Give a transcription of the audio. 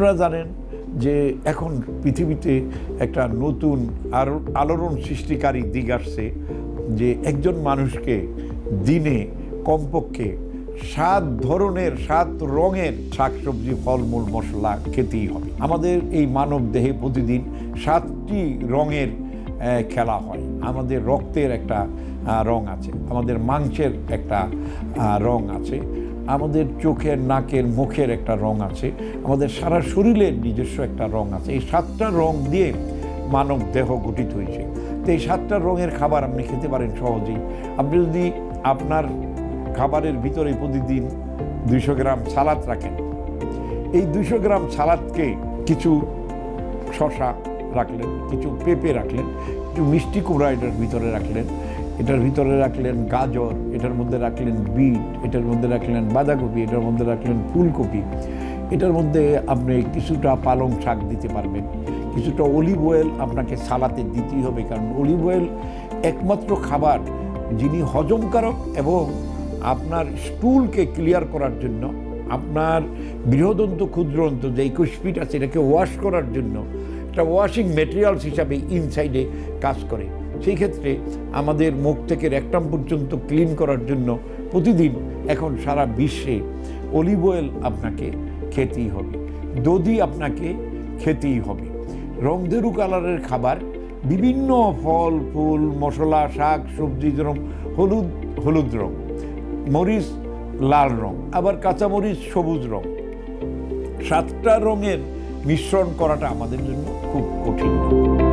আপনারা জানেন যে এখন পৃথিবীতে একটা নতুন আলোড়ন সৃষ্টিকারী দিক আসছে যে একজন মানুষকে দিনে কমপক্ষে 7 ধরনের 7 রঙের শাকসবজি ফলমূল মশলা খেতেই হবে। আমাদের এই মানব দেহে প্রতিদিন 7টি রঙের খেলা হয়। আমাদের রক্তের একটা রং আছে, আমাদের মাংসের একটা রং আছে, আমাদের চোখের নাকের মুখের একটা রং আছে, আমাদের সারা শরীরের নিজস্ব একটা রং আছে। এই 7টা রং দিয়ে মানব দেহ গঠিত হয়েছে। তো এই 7টা রঙের খাবার আপনি খেতে পারেন সহজেই। আপনি যদি আপনার খাবারের ভিতরে প্রতিদিন 200 গ্রাম সালাদ রাখেন, এই 200 গ্রাম সালাদকে কিছু শসা রাখলেন, কিছু পেঁপে রাখলেন, কিছু মিষ্টি কুমড়া এটার ভিতরে রাখলেন, এটার ভিতরে রাখলেন গাজর, এটার মধ্যে রাখলেন বিট, এটার মধ্যে রাখলেন বাঁধাকপি, এটার মধ্যে রাখলেন ফুলকপি, এটার মধ্যে আপনি কিছুটা পালং শাক দিতে পারবেন, কিছুটা অলিভ অয়েল আপনাকে সালাতে দিতেই হবে। কারণ অলিভ অয়েল একমাত্র খাবার যিনি হজমকারক এবং আপনার স্টুলকে ক্লিয়ার করার জন্য, আপনার বৃহদন্ত ক্ষুদ্রন্ত যে 21 ফিট আছে এটাকে ওয়াশ করার জন্য একটা ওয়াশিং ম্যাটেরিয়ালস হিসাবে ইনসাইডে কাজ করে। সেই ক্ষেত্রে আমাদের মুখ থেকে রেকটাম পর্যন্ত ক্লিন করার জন্য প্রতিদিন এখন সারা বিশ্বে অলিভ অয়েল আপনাকে খেতেই হবে, দধি আপনাকে খেতেই হবে। রংধেরু কালারের খাবার বিভিন্ন ফল ফুল মশলা শাক সবজি, যেরকম হলুদ রং, মরিচ লাল রং, আবার কাঁচামরিচ সবুজ রং, 7টা রঙের মিশ্রণ করাটা আমাদের জন্য খুব কঠিন।